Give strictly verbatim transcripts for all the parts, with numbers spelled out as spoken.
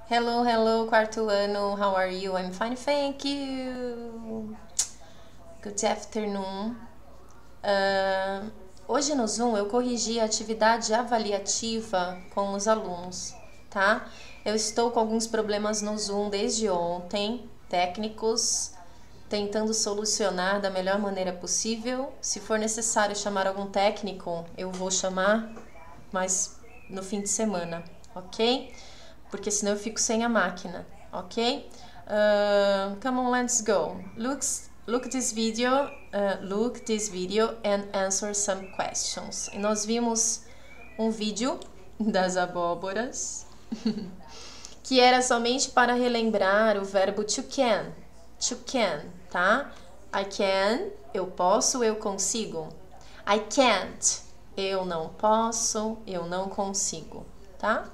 Hello, hello, quarto ano. How are you? I'm fine, thank you. Good afternoon. Uh, hoje no Zoom eu corrigi a atividade avaliativa com os alunos, tá? Eu estou com alguns problemas no Zoom desde ontem, técnicos, tentando solucionar da melhor maneira possível. Se for necessário chamar algum técnico, eu vou chamar, mas no fim de semana, ok? Porque senão eu fico sem a máquina, ok? Uh, come on, let's go. Looks, look this video, uh, look this video and answer some questions. E nós vimos um vídeo das abóboras que era somente para relembrar o verbo to can, to can, tá? I can, eu posso, eu consigo. I can't, eu não posso, eu não consigo, tá?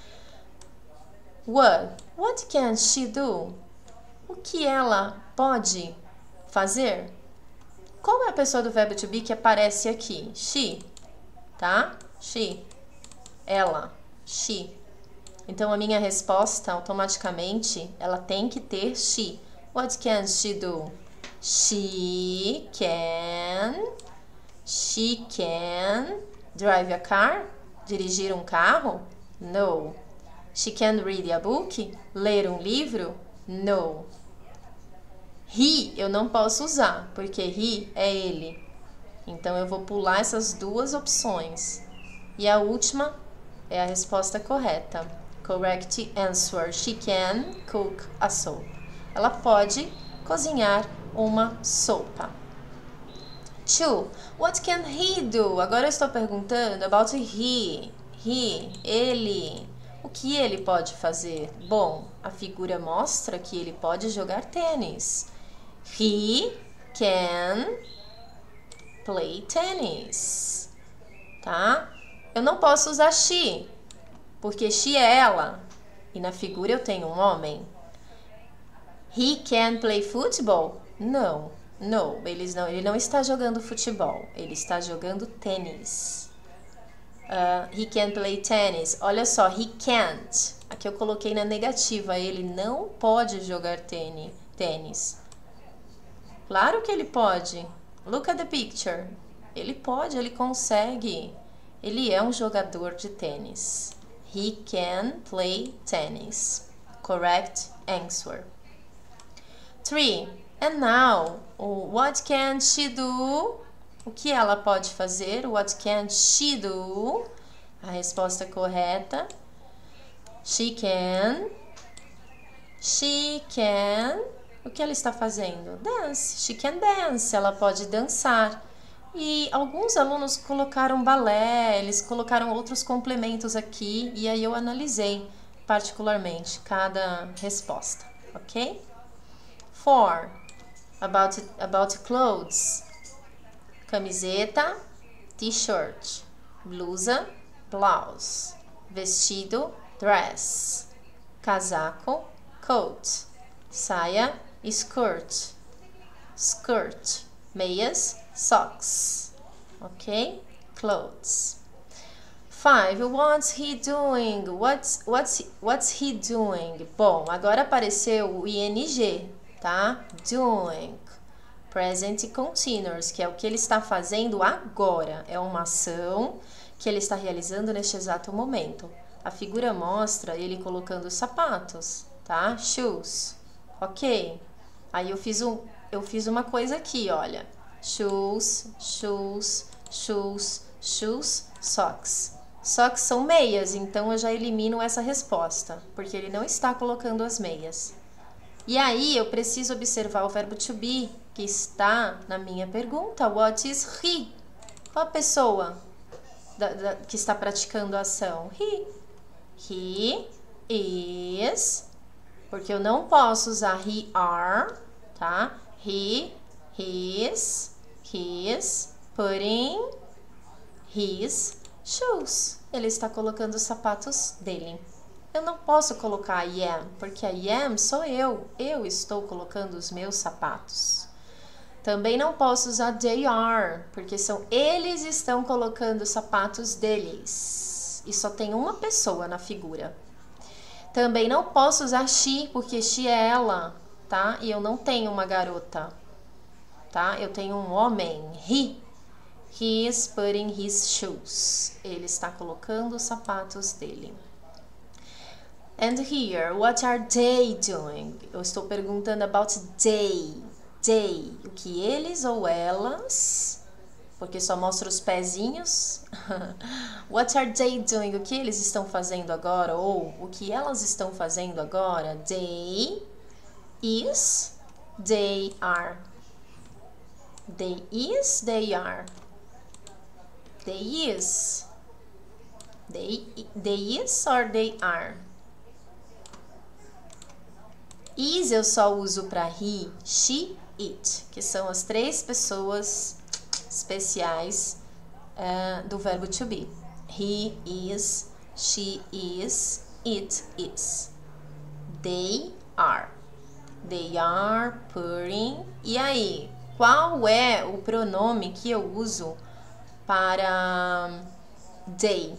What? What can she do? O que ela pode fazer? Qual é a pessoa do verbo to be que aparece aqui? She, tá? She. Ela. She. Então, a minha resposta, automaticamente, ela tem que ter she. What can she do? She can... She can drive a car? Dirigir um carro? No. She can read a book? Ler um livro? No. He eu não posso usar, porque he é ele. Então eu vou pular essas duas opções. E a última é a resposta correta. Correct answer. She can cook a soup. Ela pode cozinhar uma sopa. Two. What can he do? Agora eu estou perguntando about he. He, ele. O que ele pode fazer? Bom, a figura mostra que ele pode jogar tênis. He can play tennis. Tá? Eu não posso usar she, porque she é ela. E na figura eu tenho um homem. He can play football? Não, não, eles não, ele não está jogando futebol, ele está jogando tênis. Uh, he can play tennis. Olha só, he can't. Aqui eu coloquei na negativa. Ele não pode jogar tênis. tênis. Claro que ele pode. Look at the picture. Ele pode, ele consegue. Ele é um jogador de tênis. He can play tennis. Correct answer. Three. And now, what can she do? O que ela pode fazer? What can she do? A resposta correta. She can. She can. O que ela está fazendo? Dance. She can dance. Ela pode dançar. E alguns alunos colocaram balé, eles colocaram outros complementos aqui e aí eu analisei particularmente cada resposta, ok? Four. About, about clothes. Camiseta, t-shirt, blusa, blouse, vestido, dress, casaco, coat, saia, skirt, skirt, meias, socks, ok? Clothes. Five. What's he doing? What's, what's, what's he doing? Bom, agora apareceu o ing, tá? Doing. Present continuous, que é o que ele está fazendo agora. É uma ação que ele está realizando neste exato momento. A figura mostra ele colocando sapatos, tá? Shoes. Ok. Aí eu fiz, um, eu fiz uma coisa aqui, olha. Shoes, shoes, shoes, shoes, socks. Socks são meias, então eu já elimino essa resposta, porque ele não está colocando as meias. E aí eu preciso observar o verbo to be, que está na minha pergunta. What is he? Qual a pessoa da, da, que está praticando a ação? He. He is. Porque eu não posso usar he are, tá? He, his, his, putting his shoes. Ele está colocando os sapatos dele. Eu não posso colocar I am, porque I am sou eu. Eu estou colocando os meus sapatos. Também não posso usar they are, porque são eles estão colocando os sapatos deles. E só tem uma pessoa na figura. Também não posso usar she, porque she é ela, tá? E eu não tenho uma garota, tá? Eu tenho um homem, he. He is putting his shoes. Ele está colocando os sapatos dele. And here, what are they doing? Eu estou perguntando about they. They. O que eles ou elas? Porque só mostra os pezinhos. What are they doing? O que eles estão fazendo agora? Ou o que elas estão fazendo agora? They is, they are. They is, they are. They is. They, they is or they are? Is eu só uso para he, she, it, que são as três pessoas especiais uh, do verbo to be. He is, she is, it is. They are. They are putting. E aí, qual é o pronome que eu uso para they?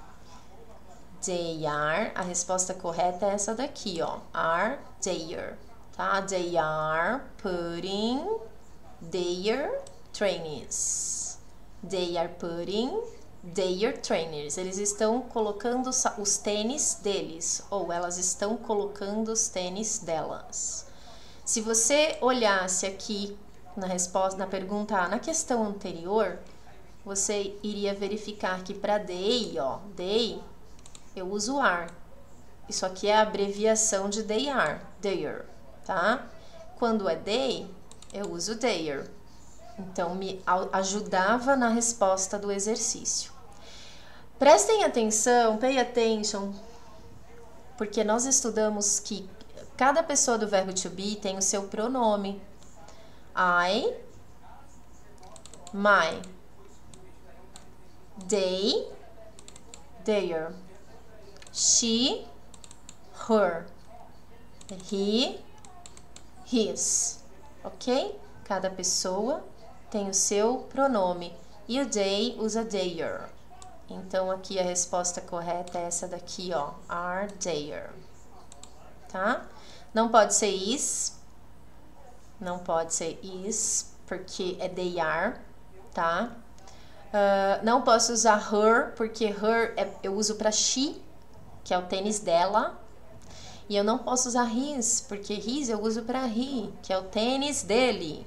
They are, a resposta correta é essa daqui, ó. Are there, tá? They are putting their trainers. They are putting their trainers. Eles estão colocando os tênis deles, ou elas estão colocando os tênis delas. Se você olhasse aqui na resposta, na pergunta, na questão anterior, você iria verificar que para they, ó, they, eu uso are. Isso aqui é a abreviação de they are, their, tá? Quando é they, eu uso their. Então, me ajudava na resposta do exercício. Prestem atenção, pay attention, porque nós estudamos que cada pessoa do verbo to be tem o seu pronome. I, my, they, their, she, her, he, his, ok? Cada pessoa tem o seu pronome e o they usa their. Então, aqui a resposta correta é essa daqui, ó, are their, tá? Não pode ser is, não pode ser is, porque é they are, tá? Uh, não posso usar her, porque her é, eu uso para she, que é o tênis dela. E eu não posso usar his, porque his eu uso para he, que é o tênis dele.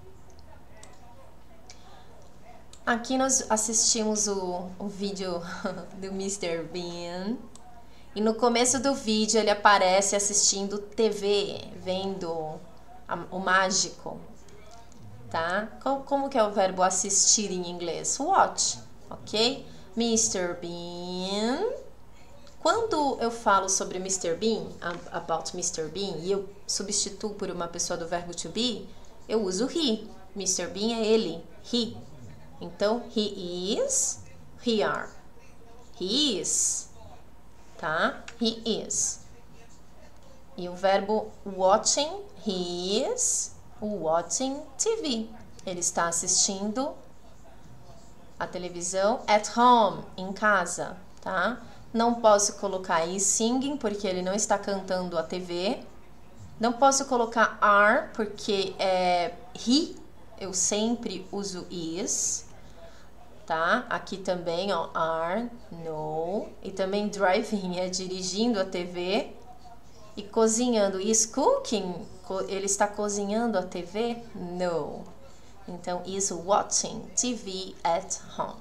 Aqui nós assistimos o, o vídeo do mister Bean. E no começo do vídeo ele aparece assistindo T V, vendo a, o mágico. Tá? Como, como que é o verbo assistir em inglês? Watch, ok? mister Bean. Quando eu falo sobre mister Bean, about mister Bean, e eu substituo por uma pessoa do verbo to be, eu uso he. mister Bean é ele, he. Então, he is, he are. He is, tá? He is. E o verbo watching, he is watching T V. Ele está assistindo a televisão at home, em casa, tá? Não posso colocar is singing, porque ele não está cantando a T V. Não posso colocar are, porque é he, eu sempre uso is, tá? Aqui também, ó, are, no. E também driving é dirigindo a T V. E cozinhando, is cooking, ele está cozinhando a T V? No. Então, is watching T V at home.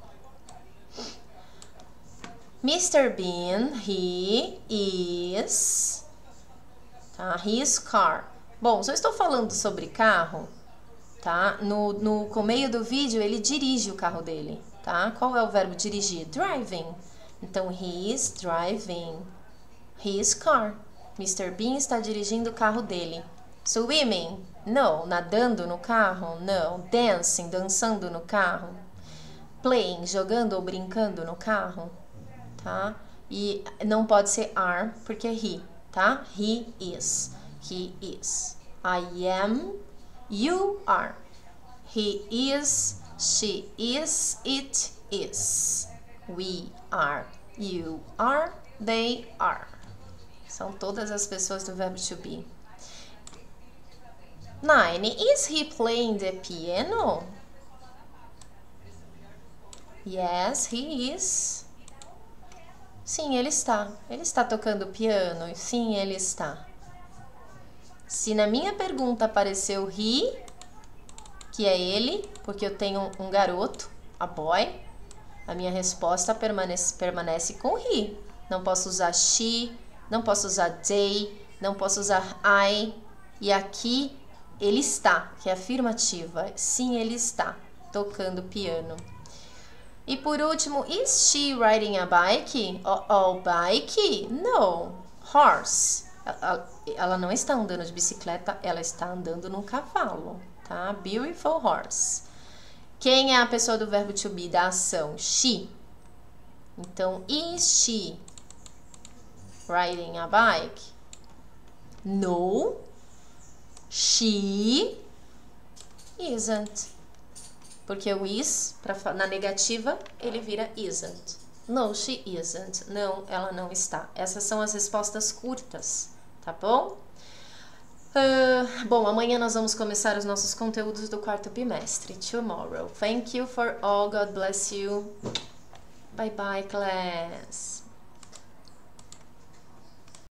mister Bean, he is, tá? His car. Bom, se eu estou falando sobre carro, tá? No, no começo do vídeo, ele dirige o carro dele, tá? Qual é o verbo dirigir? Driving. Então, he is driving his car. mister Bean está dirigindo o carro dele. Swimming? Não. Nadando no carro? Não. Dancing? Dançando no carro? Playing? Jogando ou brincando no carro? Tá? E não pode ser are, porque é he, tá? He is. He is. I am. You are. He is. She is. It is. We are. You are. They are. São todas as pessoas do verbo to be. Nine. Is he playing the piano? Yes, he is. Sim, ele está. Ele está tocando piano. Sim, ele está. Se na minha pergunta apareceu he, que é ele, porque eu tenho um garoto, a boy, a minha resposta permanece, permanece com he. Não posso usar she, não posso usar they, não posso usar I. E aqui, ele está, que é afirmativa. Sim, ele está tocando piano. E por último, is she riding a bike? Oh, oh bike? No, horse. Ela, ela não está andando de bicicleta, ela está andando num cavalo, tá? Beautiful horse. Quem é a pessoa do verbo to be, da ação? She. Então, is she riding a bike? No, she isn't. Porque o is, pra, na negativa, ele vira isn't. No, she isn't. Não, ela não está. Essas são as respostas curtas, tá bom? Uh, bom, amanhã nós vamos começar os nossos conteúdos do quarto bimestre. Tomorrow. Thank you for all. God bless you. Bye bye, class.